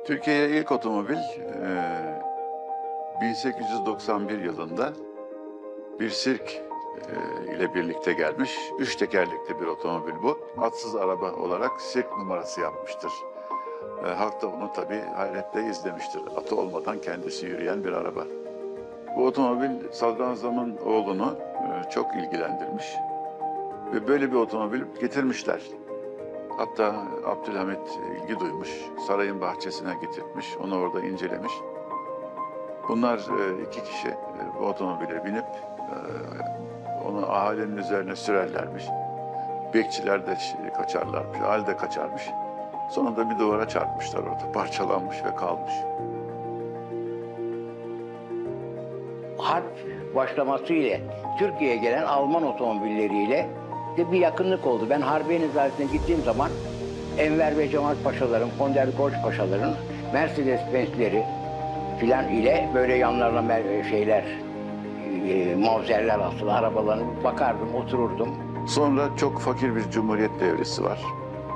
Türkiye'ye ilk otomobil 1891 yılında bir sirk ile birlikte gelmiş. 3 tekerlekli bir otomobil bu. Atsız araba olarak sirk numarası yapmıştır. Halk da bunu tabii hayretle izlemiştir. Atı olmadan kendisi yürüyen bir araba. Bu otomobil Sadrazam'ın oğlunu çok ilgilendirmiş. Ve böyle bir otomobil getirmişler. Hatta Abdülhamit ilgi duymuş, sarayın bahçesine getirmiş, onu orada incelemiş. Bunlar iki kişi bu otomobile binip onu ahalinin üzerine sürerlermiş. Bekçiler de kaçarlarmış, ahali de kaçarmış. Sonunda bir duvara çarpmışlar orada, parçalanmış ve kalmış. Harp başlaması ile Türkiye'ye gelen Alman otomobilleriyle de bir yakınlık oldu. Ben Harbiye Nezaretine gittiğim zaman Enver ve Cemal Paşaların, Fonder Gorç Paşaların Mercedes-Benz'leri filan ile böyle yanlarına şeyler, mavzerler asılı arabalarına bakardım, otururdum. Sonra çok fakir bir cumhuriyet devresi var.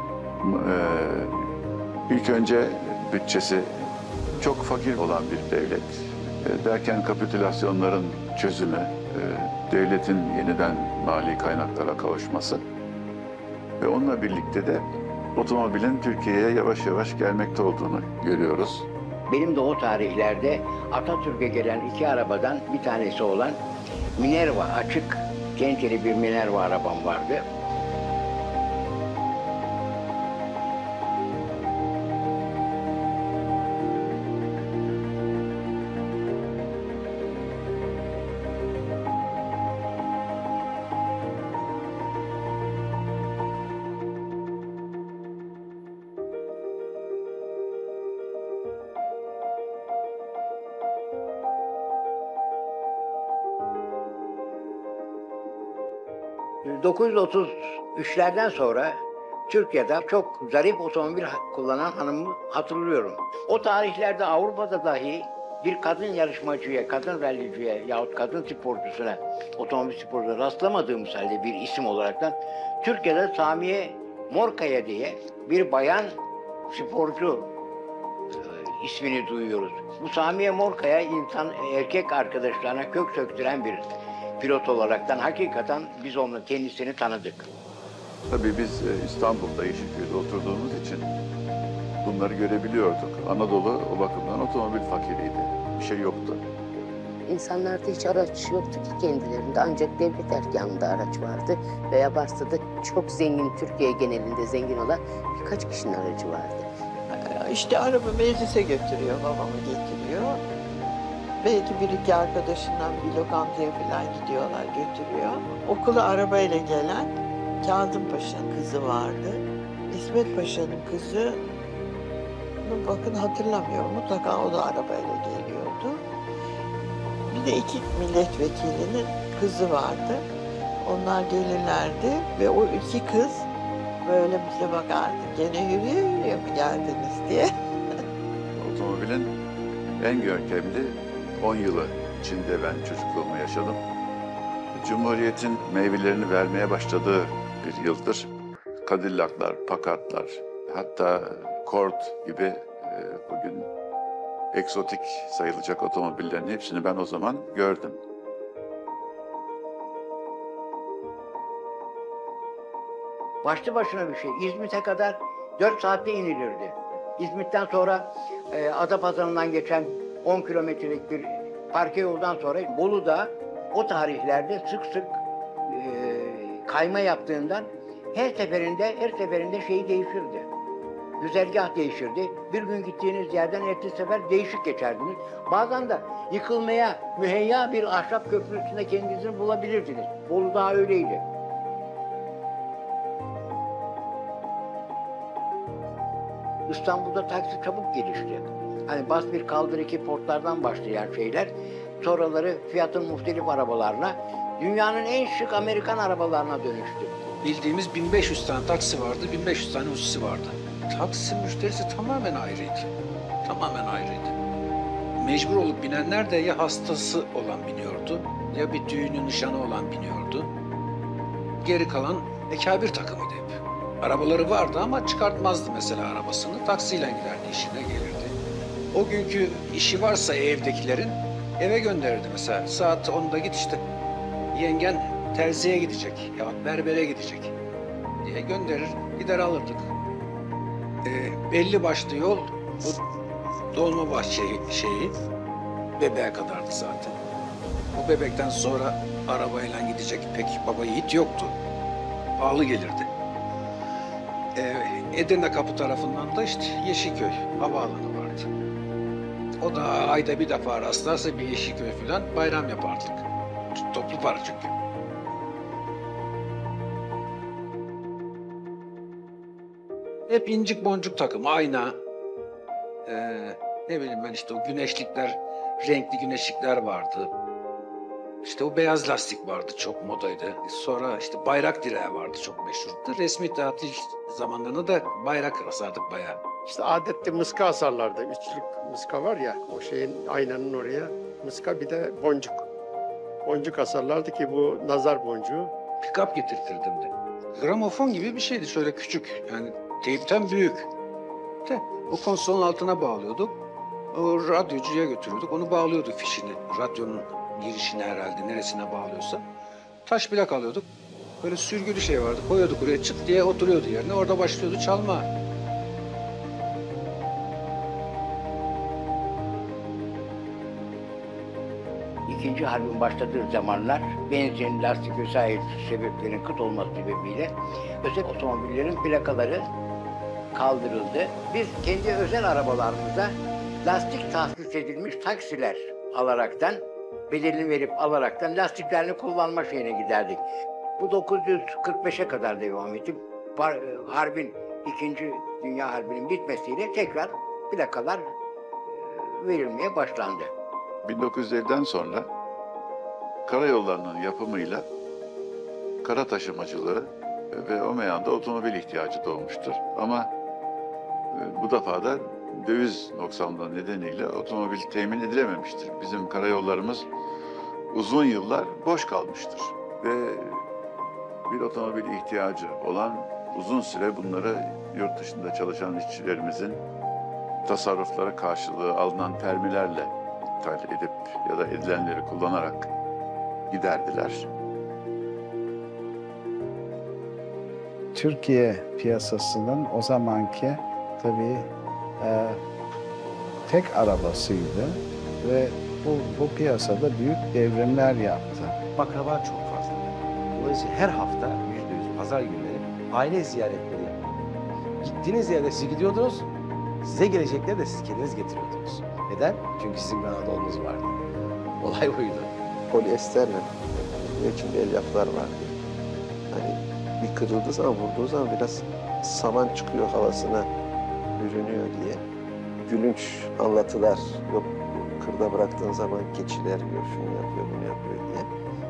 İlk önce bütçesi çok fakir olan bir devlet. Derken kapitülasyonların çözümü, devletin yeniden mali kaynaklara kavuşması ve onunla birlikte de otomobilin Türkiye'ye yavaş yavaş gelmekte olduğunu görüyoruz. Benim de o tarihlerde Atatürk'e gelen iki arabadan bir tanesi olan Minerva, açık Tencere bir Minerva arabam vardı. ...1933'lerden sonra Türkiye'de çok zarif otomobil kullanan hanımı hatırlıyorum. O tarihlerde Avrupa'da dahi bir kadın yarışmacıya, kadın ralliciye yahut kadın sporcusuna, otomobil sporcusuna rastlamadığımız halde bir isim olaraktan Türkiye'de Samiye Morkaya diye bir bayan sporcu ismini duyuyoruz. Bu Samiye Morkaya erkek arkadaşlarına kök söktüren bir pilot olaraktan hakikaten biz onun kendisini tanıdık. Tabii biz İstanbul'da, Yeşilköy'de oturduğumuz için bunları görebiliyorduk. Anadolu o bakımdan otomobil fakiriydi. Bir şey yoktu. İnsanlarda hiç araç yoktu ki kendilerinde. Ancak devlet erkanında araç vardı. Veya varsa da çok zengin, Türkiye genelinde zengin olan birkaç kişinin aracı vardı. İşte araba meclise götürüyor, babamı getiriyor. Belki bir iki arkadaşından bir lokantaya falan gidiyorlar, götürüyor. Okula arabayla gelen Kazım Paşa'nın kızı vardı. İsmet Paşa'nın kızı, bakın hatırlamıyorum, mutlaka o da arabayla geliyordu. Bir de iki milletvekilinin kızı vardı. Onlar gelirlerdi ve o iki kız böyle bize bakardı. Gene yürüye mi geldiniz diye. Otomobilin en görkemli 10 yılı içinde ben çocukluğumu yaşadım. Cumhuriyetin meyvelerini vermeye başladığı bir yıldır. Cadillac'lar, Packard'lar, hatta Cord gibi bugün egzotik sayılacak otomobillerin hepsini ben o zaman gördüm. Başlı başına bir şey. İzmit'e kadar 4 saatte inilirdi. İzmit'ten sonra Adapazarı'ndan geçen 10 kilometrelik bir parke yoldan sonra Bolu'da o tarihlerde sık sık kayma yaptığından her seferinde şey değişirdi. Güzergah değişirdi. Bir gün gittiğiniz yerden ertesi sefer değişik geçerdiniz. Bazen de yıkılmaya müheyya bir ahşap köprü üstünde kendinizi bulabilirdiniz. Bolu daha öyleydi. İstanbul'da taksi çabuk gelişti. Hani bas bir kaldır iki portlardan başlayan şeyler, sonraları Fiat'ın muhtelif arabalarla dünyanın en şık Amerikan arabalarına dönüştü. Bildiğimiz 1500 tane taksi vardı, 1500 tane hususi vardı. Taksi müşterisi tamamen ayrıydı. Tamamen ayrıydı. Mecbur olup binenler de ya hastası olan biniyordu, ya bir düğünü nişanı olan biniyordu. Geri kalan ekabir takımıydı hep. Arabaları vardı ama çıkartmazdı mesela arabasını. Taksiyle giderdi, işine gelirdi. O günkü işi varsa evdekilerin eve gönderirdi mesela. Saat 10'da git işte. Yengen terziye gidecek ya berbere gidecek diye gönderir, gider alırdık. Belli başlı yol bu Dolmabahçe şeyi Bebeğe kadardı zaten. Bu Bebek'ten sonra arabayla gidecek pek baba yiğit yoktu. Pahalı gelirdi. Edirne Kapı tarafından da işte Yeşilköy havaalanı vardı. O da ayda bir defa rastlarsa bir Yeşilköy falan bayram yapardık. Toplu para çünkü. Hep incik boncuk takım, ayna. Ne bileyim ben işte o güneşlikler, renkli güneşlikler vardı. İşte o beyaz lastik vardı, çok modaydı. Sonra işte bayrak direği vardı, çok meşhurdu. Resmi tatil zamanlarında da bayrak asardık bayağı. İşte adette mıska asarlardı. Üçlük mıska var ya, o şeyin aynanın oraya mıska, bir de boncuk. Boncuk asarlardı ki bu nazar boncuğu. Pick-up getirtirdim de. Gramofon gibi bir şeydi, şöyle küçük. Yani teypten büyük. De o konsolun altına bağlıyorduk. O radyocuya götürüyorduk. Onu bağlıyorduk fişini. Radyonun girişine herhalde, neresine bağlıyorsa. Taş plak alıyorduk. Böyle sürgülü şey vardı. Koyuyorduk oraya, çıt diye oturuyordu yerine. Orada başlıyordu çalma. İkinci harbin başladığı zamanlar benzin, lastik vesaire sebeplerin kıt olması sebebiyle özel otomobillerin plakaları kaldırıldı. Biz kendi özel arabalarımıza lastik tahsis edilmiş taksiler alaraktan, bedelini verip alaraktan lastiklerini kullanma şeyine giderdik. Bu 945'e kadar devam etti. Harbin, İkinci Dünya Harbi'nin bitmesiyle tekrar plakalar verilmeye başlandı. 1950'den sonra karayollarının yapımıyla kara taşımacılığı ve o meyanda otomobil ihtiyacı doğmuştur. Ama bu defa da döviz noksanlığı nedeniyle otomobil temin edilememiştir. Bizim karayollarımız uzun yıllar boş kalmıştır. Ve bir otomobil ihtiyacı olan uzun süre bunları yurt dışında çalışan işçilerimizin tasarrufları karşılığı alınan termilerle ithal edip ya da edilenleri kullanarak giderdiler. Türkiye piyasasının o zamanki tabii tek arabasıydı ve bu piyasada büyük devrimler yaptı. Akraba çok fazla. Dolayısıyla her hafta %100 pazar günleri aile ziyaretleri yapılıyor. Gittiğiniz yerde siz gidiyordunuz, size gelecekleri de siz kendiniz getiriyordunuz. Neden? Çünkü sizin bir Anadolu'nuz vardı. Olay buydu. Polyesterle için elyaflar vardı. Hani bir kırıldığı zaman, vurduğu zaman biraz saman çıkıyor havasına bürünüyor diye. Gülünç anlatılar, yok kırda bıraktığın zaman keçiler yiyor, şunu yapıyor, bunu yapıyor diye.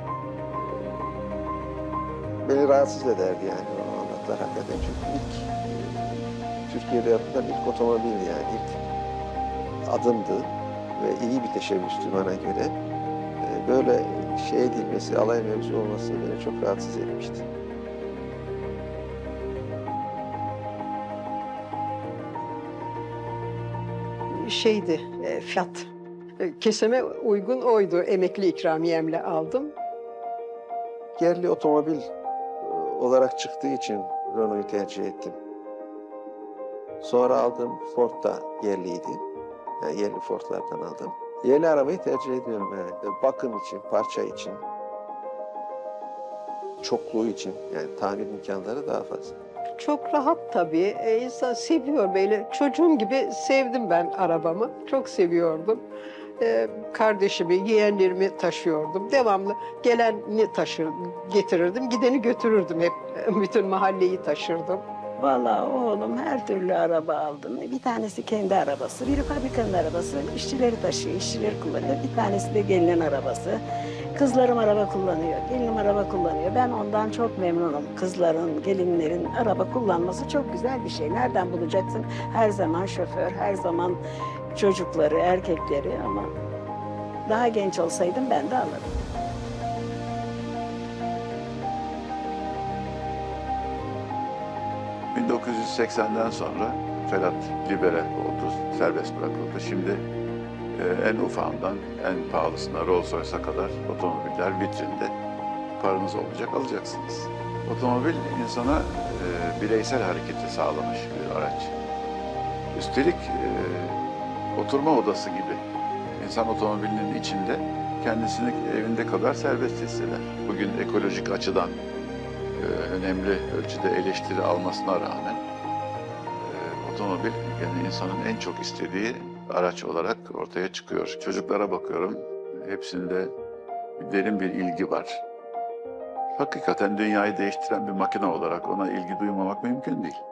Beni rahatsız ederdi yani o anlatılar hakikaten. Çünkü ilk Türkiye'de yapılan ilk otomobil yani ilk adımdı ve iyi bir teşebbüstü bana göre. Böyle şey edilmesi, alay mevzu olması beni çok rahatsız etmişti. Şeydi, fiyat. Keseme uygun oydu. Emekli ikramiyemle aldım. Yerli otomobil olarak çıktığı için Renault'u tercih ettim. Sonra aldığım Ford da yerliydi. Yani yerli Ford'lardan aldım. Yerli arabayı tercih ediyorum yani. Bakım için, parça için, çokluğu için yani tamir imkanları daha fazla. Çok rahat tabii. İnsan seviyor böyle. Çocuğum gibi sevdim ben arabamı. Çok seviyordum. Kardeşimi, yeğenlerimi taşıyordum. Devamlı geleni getirirdim, gideni götürürdüm hep. Bütün mahalleyi taşırdım. Vallahi oğlum her türlü araba aldım. Bir tanesi kendi arabası, biri fabrikanın arabası. İşçileri taşıyor, işçileri kullanıyor. Bir tanesi de gelinin arabası. Kızlarım araba kullanıyor, gelinim araba kullanıyor. Ben ondan çok memnunum. Kızların, gelinlerin araba kullanması çok güzel bir şey. Nereden bulacaksın? Her zaman şoför, her zaman çocukları, erkekleri ama daha genç olsaydım ben de alırım. ...1980'den sonra Ferhat libere oldu, serbest bırakıldı. Şimdi en ufağından en pahalısına Rolls Royce'a kadar otomobiller vitrinde. Paranız olacak, alacaksınız. Otomobil insana bireysel hareketi sağlamış bir araç. Üstelik oturma odası gibi. İnsan otomobilinin içinde kendisini evinde kadar serbest hisseder. Bugün ekolojik açıdan önemli ölçüde eleştiri almasına rağmen otomobil yani insanın en çok istediği araç olarak ortaya çıkıyor. Çocuklara bakıyorum, hepsinde derin bir ilgi var. Hakikaten dünyayı değiştiren bir makine olarak ona ilgi duymamak mümkün değil.